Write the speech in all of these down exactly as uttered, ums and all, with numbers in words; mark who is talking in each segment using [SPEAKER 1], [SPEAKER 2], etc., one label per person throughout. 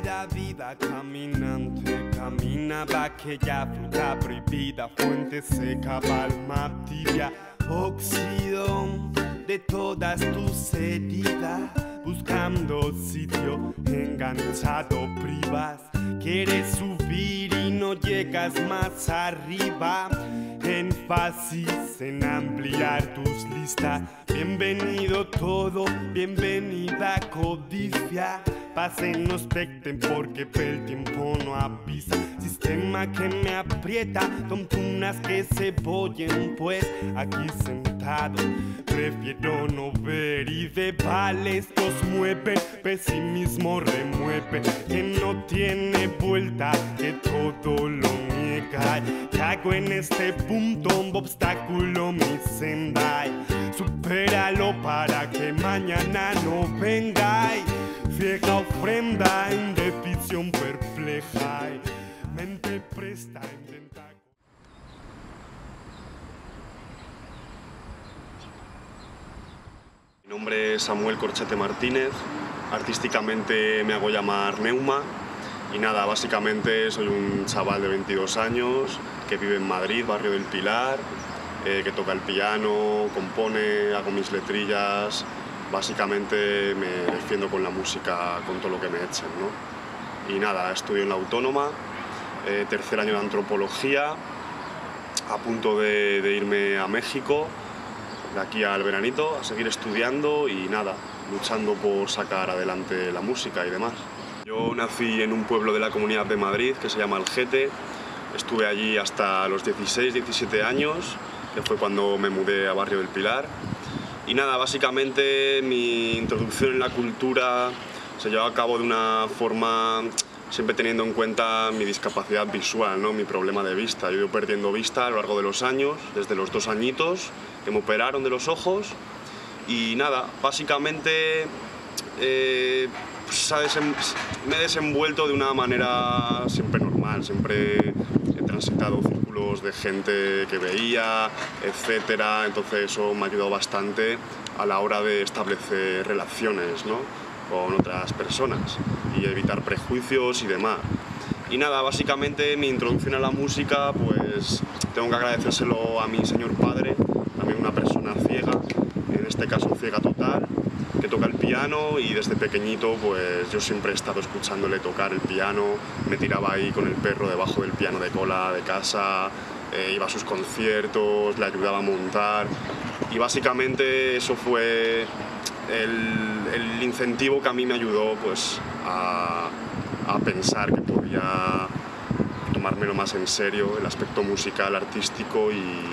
[SPEAKER 1] Vida, vida caminante, caminaba aquella fruta prohibida, fuente seca, palma tibia, óxido de todas tus heridas, buscando sitio enganchado privas. Quieres subir y no llegas más arriba. Énfasis en ampliar tus listas. Bienvenido todo, bienvenida codicia. Pasen, no expecten porque el tiempo no avisa. Sistema que me aprieta, tontunas que se boyen, pues aquí sentado prefiero no ver. Y de vale estos mueven, pesimismo remueve, que no tiene vuelta, que todo lo niega. Cago en este punto, un obstáculo mi senda. Supéralo para que mañana no venga. Ciega ofrenda, indecisión perpleja, mente presta, inventa.
[SPEAKER 2] Mi nombre es Samuel Corchete Martínez, artísticamente me hago llamar Neuma y nada, básicamente soy un chaval de veintidós años que vive en Madrid, barrio del Pilar, eh, que toca el piano, compone, hago mis letrillas. Básicamente me defiendo con la música, con todo lo que me echen, ¿no? Y nada, estudio en la Autónoma, eh, tercer año de Antropología, a punto de, de irme a México, de aquí al veranito, a seguir estudiando y nada, luchando por sacar adelante la música y demás. Yo nací en un pueblo de la Comunidad de Madrid que se llama Algete, estuve allí hasta los dieciséis, diecisiete años, que fue cuando me mudé a Barrio del Pilar. Y nada, básicamente mi introducción en la cultura se llevó a cabo de una forma siempre teniendo en cuenta mi discapacidad visual, ¿no? Mi problema de vista. Yo he ido perdiendo vista a lo largo de los años, desde los dos añitos que me operaron de los ojos. Y nada, básicamente eh, pues, me he desenvuelto de una manera siempre normal, siempre he transitado círculos de gente que veía, etcétera. Entonces eso me ha ayudado bastante a la hora de establecer relaciones, ¿no?, con otras personas y evitar prejuicios y demás. Y nada, básicamente mi introducción a la música, pues tengo que agradecérselo a mi señor padre, también una persona ciega, en este caso ciega total, que toca el piano, y desde pequeñito pues yo siempre he estado escuchándole tocar el piano, me tiraba ahí con el perro debajo del piano de cola de casa, eh, iba a sus conciertos, le ayudaba a montar, y básicamente eso fue el, el incentivo que a mí me ayudó pues a, a pensar que podía tomármelo más en serio, el aspecto musical, artístico,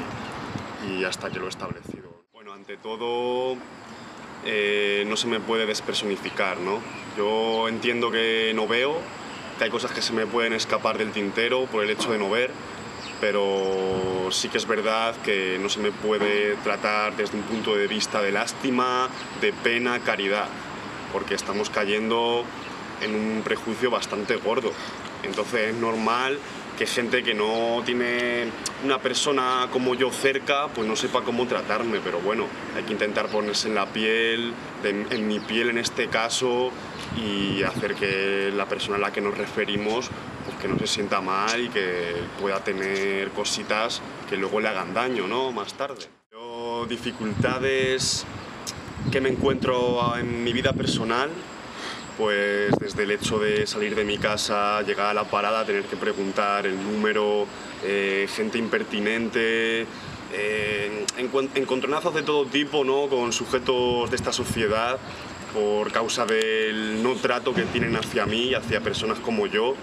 [SPEAKER 2] y, y hasta que lo he establecido. Bueno, ante todo, Eh, no se me puede despersonificar, ¿no? Yo entiendo que no veo, que hay cosas que se me pueden escapar del tintero por el hecho de no ver, pero sí que es verdad que no se me puede tratar desde un punto de vista de lástima, de pena, caridad, porque estamos cayendo en un prejuicio bastante gordo. Entonces es normal que gente que no tiene una persona como yo cerca, pues no sepa cómo tratarme, pero bueno, hay que intentar ponerse en la piel, de, en mi piel en este caso, y hacer que la persona a la que nos referimos, pues que no se sienta mal y que pueda tener cositas que luego le hagan daño, ¿no?, más tarde. Yo, dificultades que me encuentro en mi vida personal, pues desde el hecho de salir de mi casa, llegar a la parada, tener que preguntar el número, eh, gente impertinente, eh, encontronazos de todo tipo, ¿no?, con sujetos de esta sociedad por causa del no trato que tienen hacia mí y hacia personas como yo.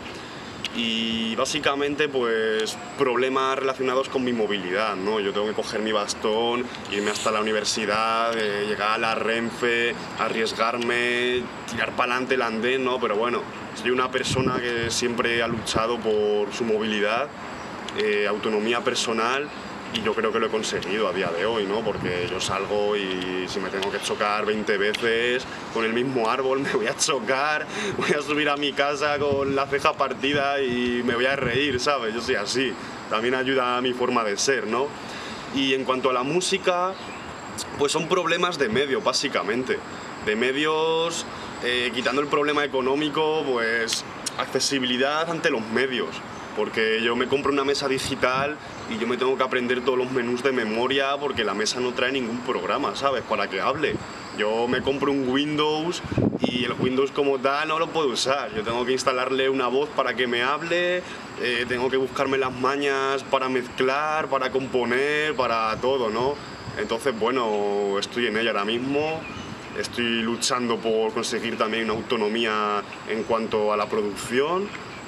[SPEAKER 2] Y básicamente pues problemas relacionados con mi movilidad, ¿no? Yo tengo que coger mi bastón, irme hasta la universidad, eh, llegar a la Renfe, arriesgarme, tirar para adelante el andén, ¿no? Pero bueno, soy una persona que siempre ha luchado por su movilidad, eh, autonomía personal, y yo creo que lo he conseguido a día de hoy, ¿no? Porque yo salgo y si me tengo que chocar veinte veces con el mismo árbol me voy a chocar, voy a subir a mi casa con la ceja partida y me voy a reír, ¿sabes? Yo soy así. También ayuda a mi forma de ser, ¿no? Y en cuanto a la música, pues son problemas de medios, básicamente. De medios, eh, quitando el problema económico, pues accesibilidad ante los medios, porque yo me compro una mesa digital y yo me tengo que aprender todos los menús de memoria porque la mesa no trae ningún programa, ¿sabes? Para que hable. Yo me compro un Windows y el Windows como tal no lo puedo usar. Yo tengo que instalarle una voz para que me hable, eh, tengo que buscarme las mañas para mezclar, para componer, para todo, ¿no? Entonces, bueno, estoy en ello ahora mismo. Estoy luchando por conseguir también una autonomía en cuanto a la producción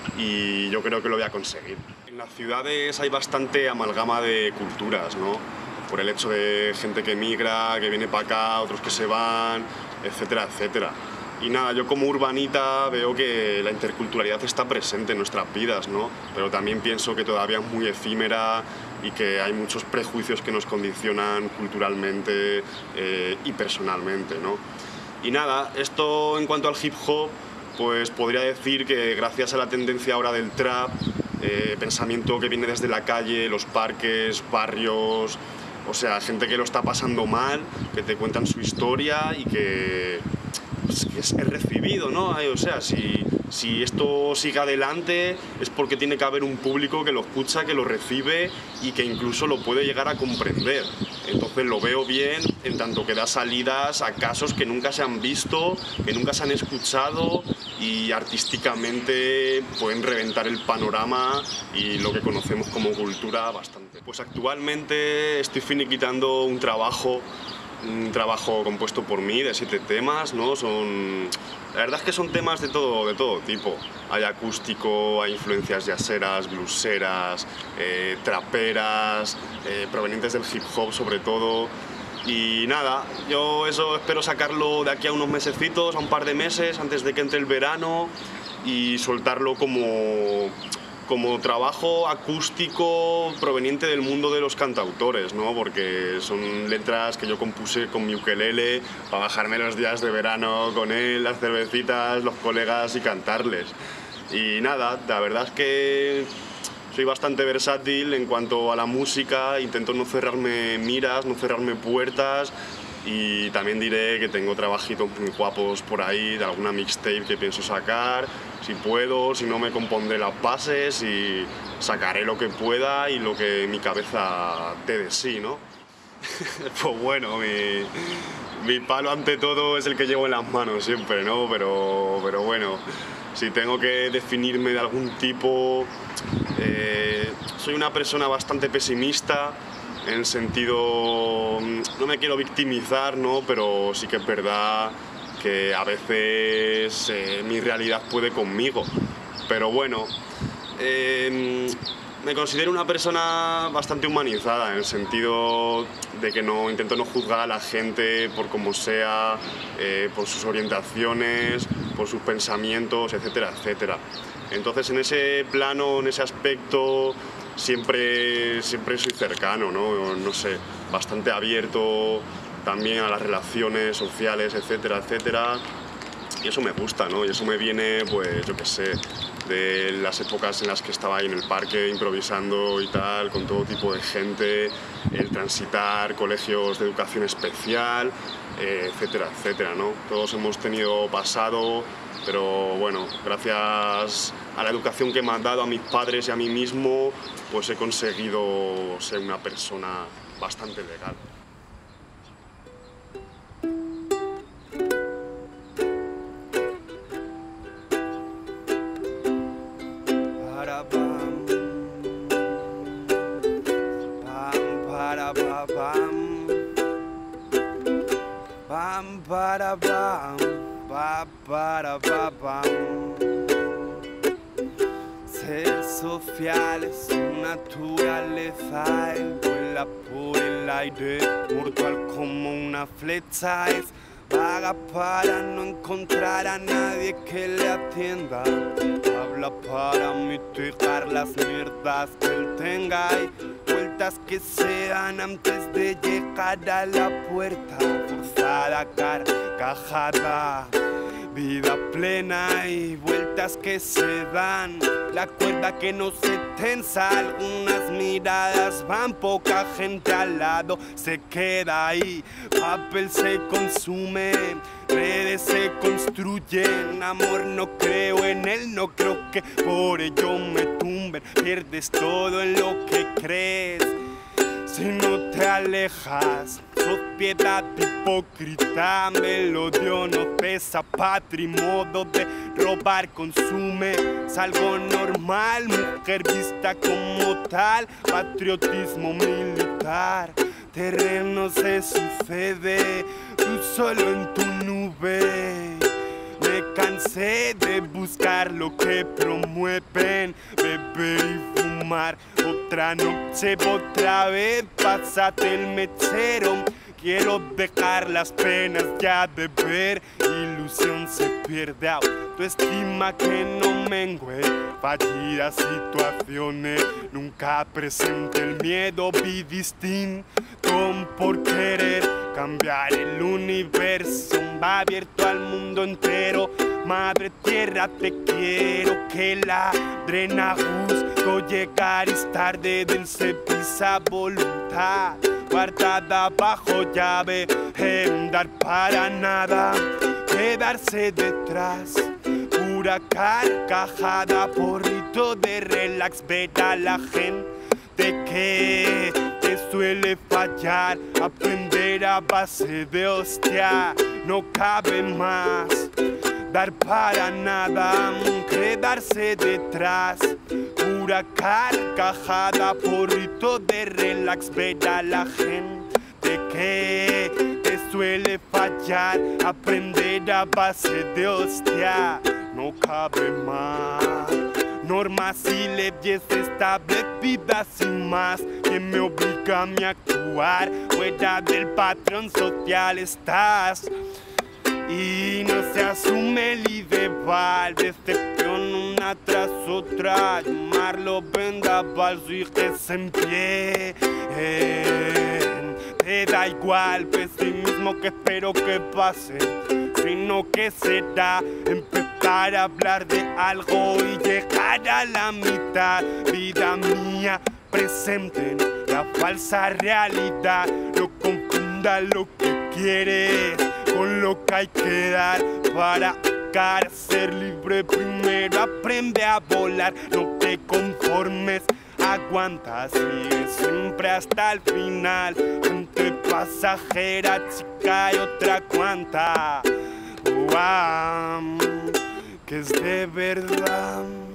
[SPEAKER 2] y yo creo que lo voy a conseguir. En las ciudades hay bastante amalgama de culturas, ¿no? Por el hecho de gente que emigra, que viene para acá, otros que se van, etcétera, etcétera. Y nada, yo como urbanita veo que la interculturalidad está presente en nuestras vidas, ¿no? Pero también pienso que todavía es muy efímera y que hay muchos prejuicios que nos condicionan culturalmente eh, y personalmente, ¿no? Y nada, esto en cuanto al hip hop, pues podría decir que gracias a la tendencia ahora del trap, eh, pensamiento que viene desde la calle, los parques, barrios, o sea, gente que lo está pasando mal, que te cuentan su historia y que, pues, que es recibido, ¿no? O sea, si, si esto sigue adelante es porque tiene que haber un público que lo escucha, que lo recibe y que incluso lo puede llegar a comprender. Entonces lo veo bien en tanto que da salidas a casos que nunca se han visto, que nunca se han escuchado y artísticamente pueden reventar el panorama y lo que conocemos como cultura bastante. Pues actualmente estoy finiquitando un trabajo, un trabajo compuesto por mí de siete temas, ¿no? Son, la verdad es que son temas de todo, de todo tipo. Hay acústico, hay influencias jazzeras, blueseras, eh, traperas, eh, provenientes del hip hop sobre todo. Y nada, yo eso espero sacarlo de aquí a unos mesecitos, a un par de meses, antes de que entre el verano y soltarlo como, como trabajo acústico proveniente del mundo de los cantautores, ¿no? Porque son letras que yo compuse con mi ukelele para bajarme los días de verano con él, las cervecitas, los colegas y cantarles. Y nada, la verdad es que soy bastante versátil en cuanto a la música, intento no cerrarme miras, no cerrarme puertas y también diré que tengo trabajitos muy guapos por ahí, de alguna mixtape que pienso sacar, si puedo, si no me compondré las bases y sacaré lo que pueda y lo que mi cabeza te de sí, ¿no? Pues bueno, mi, mi palo ante todo es el que llevo en las manos siempre, ¿no? Pero, pero bueno, si tengo que definirme de algún tipo, eh, soy una persona bastante pesimista, en el sentido, no me quiero victimizar, ¿no? Pero sí que es verdad que a veces eh, mi realidad puede conmigo. Pero bueno, eh, me considero una persona bastante humanizada, en el sentido de que no intento no juzgar a la gente por como sea, eh, por sus orientaciones, por sus pensamientos, etcétera, etcétera. Entonces, en ese plano, en ese aspecto, siempre, siempre soy cercano, ¿no? No sé, bastante abierto también a las relaciones sociales, etcétera, etcétera. Y eso me gusta, ¿no? Y eso me viene, pues, yo qué sé, de las épocas en las que estaba ahí en el parque improvisando y tal, con todo tipo de gente, el transitar colegios de educación especial, eh, etcétera, etcétera, ¿no? Todos hemos tenido pasado, pero bueno, gracias a la educación que me han dado a mis padres y a mí mismo, pues he conseguido ser una persona bastante legal.
[SPEAKER 1] Bam, para, bam, ba, para, ba, bam. Ser social es su naturaleza, él vuela por el aire, mortal como una flecha, es vaga para no encontrar a nadie que le atienda. Habla para mitigar las mierdas que él tenga y vueltas que se dan antes de llegar a la puerta. Forzada, carcajada, vida plena y vueltas que se dan, la cuerda que no se tensa, algunas miradas van, poca gente al lado se queda ahí, papel se consume, redes se construyen, amor no creo en él, no creo que por ello me tumben, pierdes todo en lo que crees. Si no te alejas, sociedad hipócrita, el odio no pesa, patrimodo de robar consume, es algo normal, mujer vista como tal, patriotismo militar, terreno se sucede, tú solo en tu nube. Me cansé de buscar lo que promueven, beber y fumar. Otra noche, otra vez, pásate el mechero. Quiero dejar las penas ya de ver. Ilusión se pierde, autoestima que no mengue. Fallidas situaciones, nunca presente el miedo. Vi distinto por querer cambiar el universo, va abierto al mundo entero. Madre tierra, te quiero que la drena gusto llegar es tarde del se pisa voluntad guardada bajo llave, en dar para nada, quedarse detrás, pura carcajada, porrito de relax, ver a la gente que te suele fallar, aprender a base de hostia, no cabe más, dar para nada, quedarse detrás, pura carcajada, porrito de relax, ver a la gente que te suele fallar, aprender a base de hostia, no cabe más. Normas y leyes establecidas sin más que me obliga a mi actuar. Fuera del patrón social estás y no se asume el ideal. Decepción una tras otra, llamarlo vendaval, y que se empiecen. Te da igual, pesimismo que espero que pase, sino que será empezar a hablar de algo y llegar a la mitad. Vida mía, presente en la falsa realidad. No confunda lo que quieres con lo que hay que dar para llegar a ser libre. Primero aprende a volar, no te conformes, aguanta, sigue siempre hasta el final. Gente pasajera, chica y otra cuanta, wow, que es de verdad.